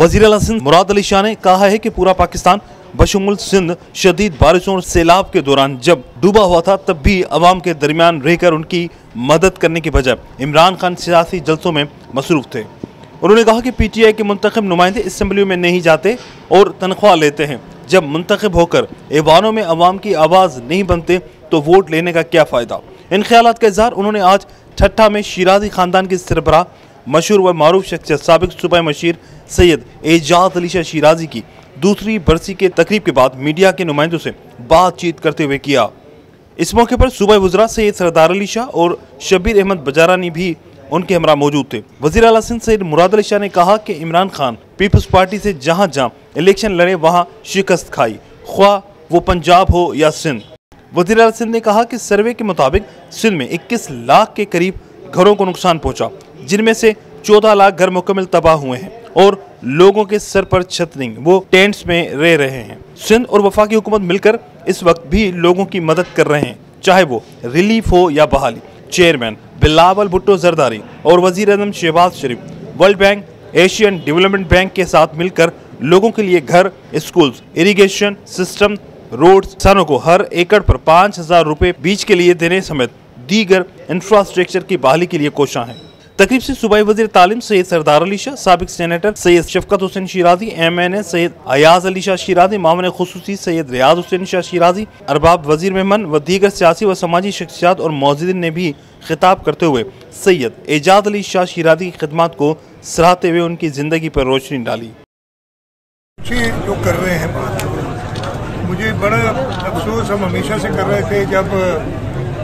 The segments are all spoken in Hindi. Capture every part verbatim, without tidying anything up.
वज़ीर आला सिंध मुराद अली शाह ने कहा है कि पूरा पाकिस्तान बशमुल सिंध शदीद बारिशों और सैलाब के दौरान जब डूबा हुआ था तब भी अवाम के दरमियान रहकर उनकी मदद करने की बजाय इमरान खान सियासी जलसों में मसरूफ थे। उन्होंने कहा कि पी टी आई के मुंतखब नुमाइंदे असम्बलियों में नहीं जाते और तनख्वाह लेते हैं। जब मुंतखब होकर ऐवानों में अवाम की आवाज़ नहीं बनते तो वोट लेने का क्या फ़ायदा। इन ख्यालात का इज़हार उन्होंने आज ठट्ठा में शिराजी ख़ानदान के सरबराह मशहूर व मारूफ शख्सियत साबिक सूबाई मशीर सैयद एजाज अली शाह शिराजी की दूसरी बरसी के तकरीब के बाद मीडिया के नुमाइंदों से बातचीत करते हुए किया। इस मौके पर सूबाई वज़रा सैयद सरदार अली शाह और शब्बीर अहमद बजारानी भी उनके हमरा मौजूद थे। वज़ीर आला सिंध सैयद मुराद अली शाह ने कहा कि इमरान खान पीपल्स पार्टी से जहां जहां इलेक्शन लड़े वहां शिकस्त खाई, ख्वाह वो पंजाब हो या सिंध। वज़ीर आला सिंध ने कहा कि सर्वे के मुताबिक सिंध में इक्कीस लाख के करीब घरों को नुकसान पहुंचा, जिनमें से चौदह लाख घर मुकम्मल तबाह हुए हैं और लोगों के सर पर छत नहीं, वो टेंट्स में रह रहे हैं। सिंध और वफाकी हुकूमत मिलकर इस वक्त भी लोगों की मदद कर रहे हैं, चाहे वो रिलीफ हो या बहाली। चेयरमैन बिलावल भुट्टो जरदारी और वजीर आज़म Shahbaz Sharif world bank, Asian development bank के साथ मिलकर लोगों के लिए घर, स्कूल्स, इरिगेशन सिस्टम, रोड्स, किसानों को हर एकड़ पर पाँच हजार रुपए बीज के लिए देने समेत दीगर इंफ्रास्ट्रक्चर की बहाली के लिए कोशां हैं। तकरीब से सूबाई वज़ीर तालीम सैयद सरदार अली शाह, साबिक senator Syed Shafqat Hussain Shirazi, M N A Syed Ayaz Ali Shah Shirazi, मामले खुसूसी सैयद रियाज हुसैन शाह शिराजी, अरबाब वजीर मेहमान व दीगर सियासी व समाजी शख्सियात और मौजूदीन ने भी खिताब करते हुए सैयद एजाज अली शाह शिराजी की खिदमत को सराहते हुए उनकी जिंदगी पर रोशनी डाली। जो कर रहे हैं बात, मुझे बड़ा अफसोस हम हमेशा से कर रहे थे जब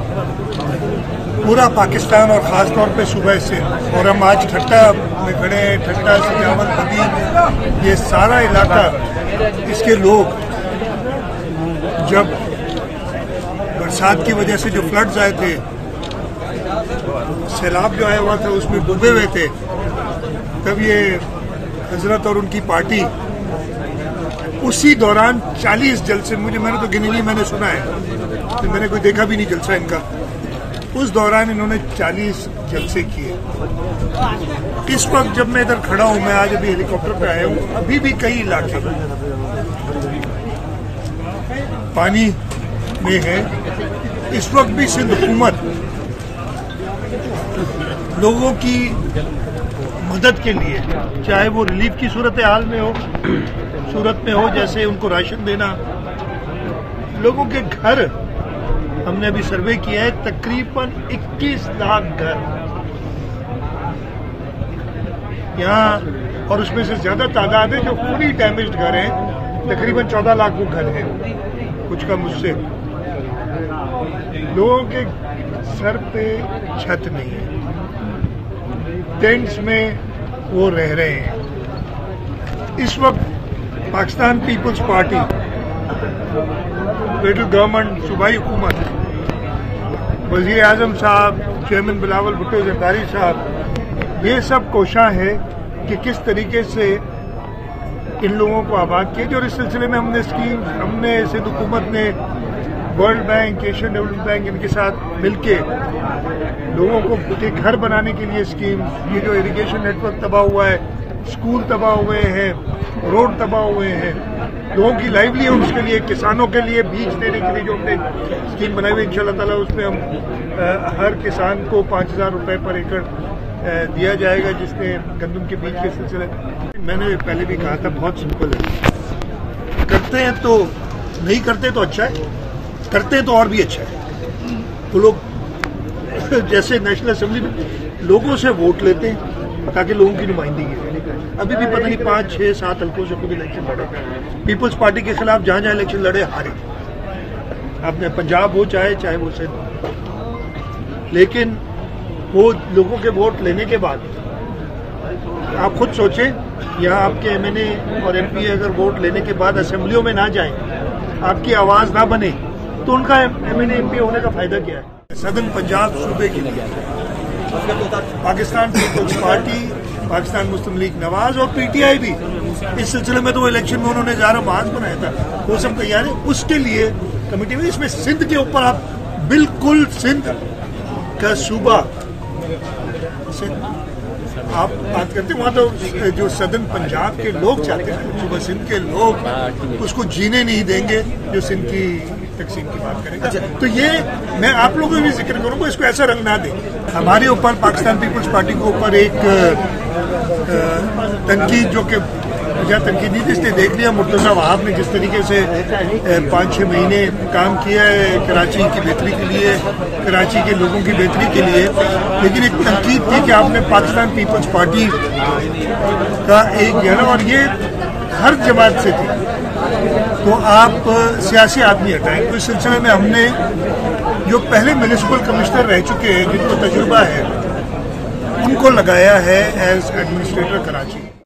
पूरा पाकिस्तान और ख़ास तौर पे सुबह से, और हम आज ठट्टा में खड़े हैं, ठट्टा सजावल खदीर, ये सारा इलाका, इसके लोग जब बरसात की वजह से जो फ्लड्स आए थे, सैलाब जो आया हुआ था उसमें डूबे हुए थे, तब ये हजरत और उनकी पार्टी उसी दौरान चालीस जलसे, मुझे मैंने तो गिनी नहीं, मैंने सुना है, तो मैंने कोई देखा भी नहीं जलसा इनका, उस दौरान इन्होंने चालीस जलसे किए। इस वक्त जब मैं इधर खड़ा हूं, मैं आज अभी हेलीकॉप्टर पे आया हूं, अभी भी कई इलाके पानी में है। इस वक्त भी सिंध हुकूमत लोगों की मदद के लिए, चाहे वो रिलीफ की सूरत हाल में हो, सूरत में हो, जैसे उनको राशन देना, लोगों के घर, हमने अभी सर्वे किया है, तकरीबन इक्कीस लाख घर यहाँ, और उसमें से ज्यादा तादाद है जो फुली डैमेज्ड घर हैं, तकरीबन चौदह लाख वो घर हैं, कुछ कम उससे। लोगों के सर पे छत नहीं है, टेंट्स में वो रह रहे हैं। इस वक्त Pakistan peoples party, federal government, सूबाई हुकूमत, वज़ीर आज़म साहब, चेयरमैन बिलावल भुट्टो जरदारी साहब, ये सब कोशां है कि किस तरीके से इन लोगों को आबाद किया। और इस सिलसिले में हमने स्कीम, हमने सिंध हुकूमत ने world bank, Asian development bank, इनके साथ मिलके लोगों को के घर बनाने के लिए स्कीम, ये जो इरिगेशन नेटवर्क तबाह हुआ है, स्कूल तबाह हुए हैं, रोड तबाह हुए हैं, लोगों की लाइवलीहुड, उसके लिए, किसानों के लिए बीज देने के लिए जो हमने स्कीम बनाई हुई, इंशाल्लाह ताला उसमें हम आ, हर किसान को पाँच हजार रुपये पर एकड़ दिया जाएगा, जिसने गंदम के बीज के सिलसिले। मैंने पहले भी कहा था, बहुत सिंपल है, करते हैं तो, नहीं करते तो अच्छा है, करते हैं तो और भी अच्छा है। तो लोग जैसे नेशनल असेंबली में लोगों से वोट लेते हैं ताकि लोगों की नुमाइंदगी है। अभी भी पता नहीं पाँच छः सात हल्कों से कोई इलेक्शन लड़े, पीपल्स पार्टी के खिलाफ जहां जहां इलेक्शन लड़े हारे, आपने पंजाब हो चाहे चाहे वो सिंध। लेकिन वो लोगों के वोट लेने के बाद, आप खुद सोचें, यहाँ आपके एम एन ए और एम पी अगर वोट लेने के बाद असेंबलियों में ना जाएं, आपकी आवाज ना बने, तो उनका M N A M P होने का फायदा क्या है। सदन पंजाब सूबे के लिए Pakistan peoples party, Pakistan Muslim league Nawaz और पी टी आई भी, इस सिलसिले में तो वो इलेक्शन में उन्होंने ज़ारा मार्च बनाया था, वो सब तैयार है, उसके लिए कमेटी में। इसमें सिंध के ऊपर आप बिल्कुल, सिंध का सूबा, आप बात करते हैं वहाँ तो जो सदन पंजाब के लोग चाहते हैं, सुबह सिंध के लोग उसको जीने नहीं देंगे जो सिंध की तकसीम की बात करेंगे। तो ये मैं आप लोगों को भी जिक्र करूंगा, इसको ऐसा रंग ना दें। हमारे ऊपर पाकिस्तान पीपल्स पार्टी के ऊपर एक तनकीद जो कि मुझे तनकीद नहीं थी, इसने देख लिया मुर्तज़ा वहाब ने जिस तरीके से पाँच छः महीने काम किया है कराची की बेहतरी के लिए, कराची के लोगों की बेहतरी के लिए, लेकिन एक तनकीद थी कि आपने पाकिस्तान पीपल्स पार्टी का एक गहरा, और ये हर जमात से थी, तो आप सियासी आदमी हटाएं। तो इस सिलसिले में हमने जो पहले म्यूनिसिपल कमिश्नर रह चुके हैं जिनको तजुर्बा है उनको लगाया है एज एडमिनिस्ट्रेटर कराची।